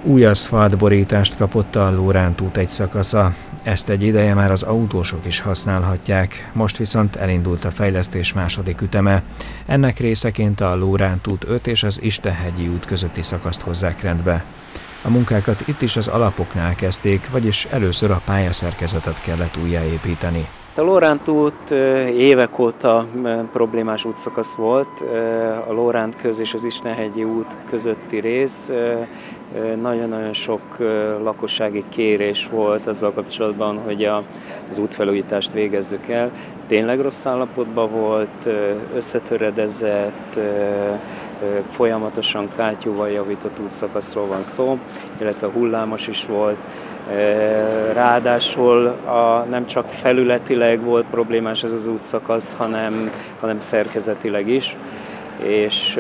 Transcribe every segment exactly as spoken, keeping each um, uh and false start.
Új aszfaltborítást kapott a Lóránt út egy szakasza. Ezt egy ideje már az autósok is használhatják, most viszont elindult a fejlesztés második üteme. Ennek részeként a Lóránt út öt és az Istenhegyi út közötti szakaszt hozzák rendbe. A munkákat itt is az alapoknál kezdték, vagyis először a pályaszerkezetet kellett újjáépíteni. A Lóránt út évek óta problémás útszakasz volt. A Lóránt köz és az Istenhegyi út közötti rész nagyon-nagyon sok lakossági kérés volt azzal kapcsolatban, hogy az útfelújítást végezzük el. Tényleg rossz állapotban volt, összetöredezett, folyamatosan kátyúval javított útszakaszról van szó, illetve hullámos is volt. Ráadásul a, nem csak felületileg volt problémás ez az útszakasz, hanem, hanem szerkezetileg is, és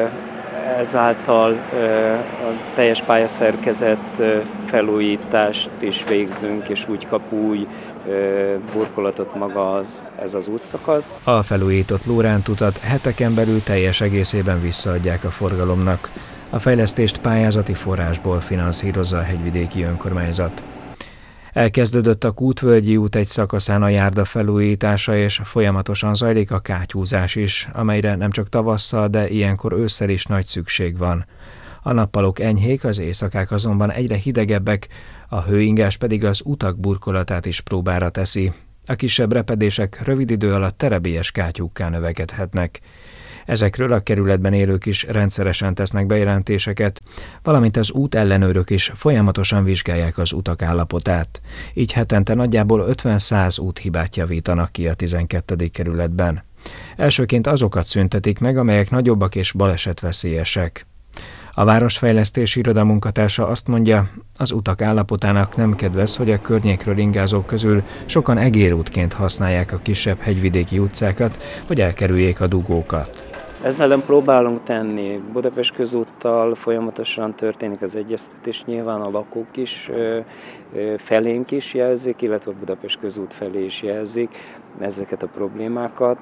ezáltal a teljes pályaszerkezet felújítást is végzünk, és úgy kap új burkolatot maga az, ez az útszakasz. A felújított Lóránt utat heteken belül teljes egészében visszaadják a forgalomnak. A fejlesztést pályázati forrásból finanszírozza a hegyvidéki önkormányzat. Elkezdődött a Kútvölgyi út egy szakaszán a járda felújítása, és folyamatosan zajlik a kátyúzás is, amelyre nem csak tavasszal, de ilyenkor ősszel is nagy szükség van. A nappalok enyhék, az éjszakák azonban egyre hidegebbek, a hőingás pedig az utak burkolatát is próbára teszi. A kisebb repedések rövid idő alatt terebélyes kátyúkká növekedhetnek. Ezekről a kerületben élők is rendszeresen tesznek bejelentéseket, valamint az útellenőrök is folyamatosan vizsgálják az utak állapotát. Így hetente nagyjából ötven-száz úthibát javítanak ki a tizenkettedik kerületben. Elsőként azokat szüntetik meg, amelyek nagyobbak és balesetveszélyesek. A városfejlesztési iroda munkatársa azt mondja, az utak állapotának nem kedvez, hogy a környékről ingázók közül sokan egérútként használják a kisebb hegyvidéki utcákat, hogy elkerüljék a dugókat. Ezzel ellen próbálunk tenni. Budapest közúttal folyamatosan történik az egyeztetés, nyilván a lakók is felénk is jelzik, illetve a Budapest közút felé is jelzik ezeket a problémákat.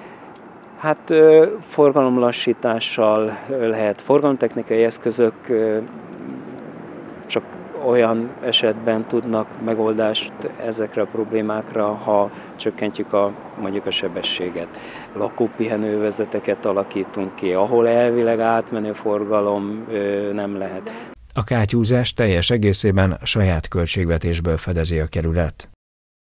Hát forgalomlassítással lehet, forgalomtechnikai eszközök csak olyan esetben tudnak megoldást ezekre a problémákra, ha csökkentjük a, mondjuk a sebességet. Lakópihenővezeteket alakítunk ki, ahol elvileg átmenő forgalom nem lehet. A kátyúzás teljes egészében saját költségvetésből fedezi a kerület.